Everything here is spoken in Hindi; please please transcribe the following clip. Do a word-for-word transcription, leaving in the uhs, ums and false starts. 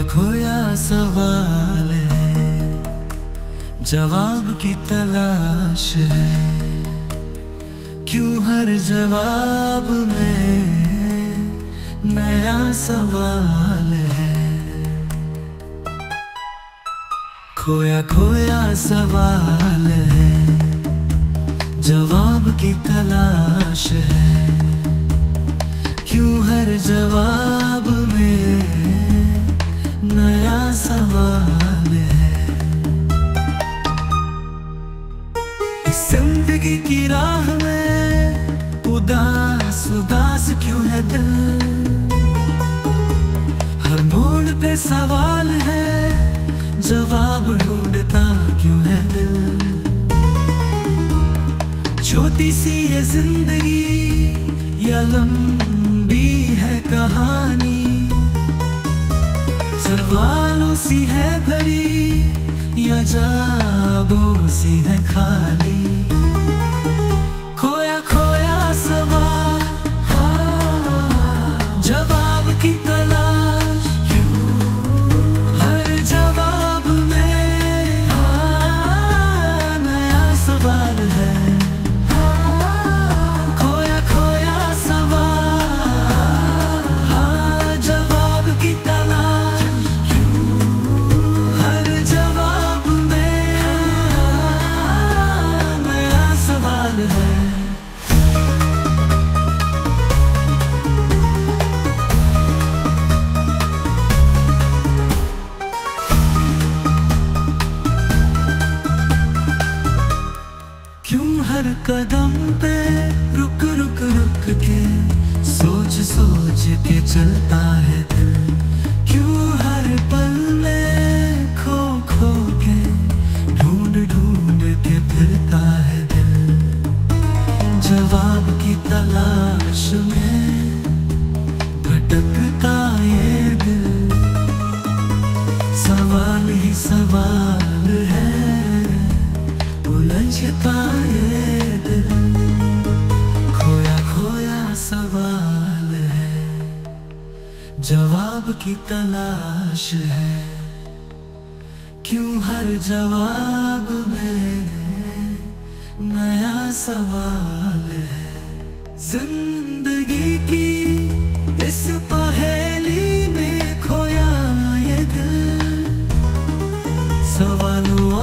खोया सवाल है, जवाब की तलाश है। क्यों हर जवाब में नया सवाल है। खोया खोया सवाल है, जवाब की तलाश है। क्यों हर जवाब में नया सवाल है। जिंदगी की राह में उदास उदास क्यों है दिल। हर मोड़ पे सवाल है, जवाब ढूंढता क्यों है दिल। छोटी सी ये जिंदगी या लंबी है कहानी। सवालों सी है भरी या जवाबों सी है खाली। खोया खोया सवाल, हाँ, जवाब की तलाश। हर जवाब में हाँ, नया सवाल है। खोया खोया सवाल, हाँ, जवाब की तलाश। हर जवाब में नया सवाल है। क्यों हर कदम पे रुक रुक रुक के सोच सोच के चलता है दिल। क्यों हर पल में खो खो के ढूंढ ढूंढ के फिरता है दिल। जवाब की तलाश में भटकता ये दिल। सवाल ही सवाल है, उलझता ये दिल। खोया खोया सवाल है, जवाब की तलाश है। क्यों हर जवाब में नया सवाल है। जिंदगी की इस पहेली में खोया ये दिल। सवालों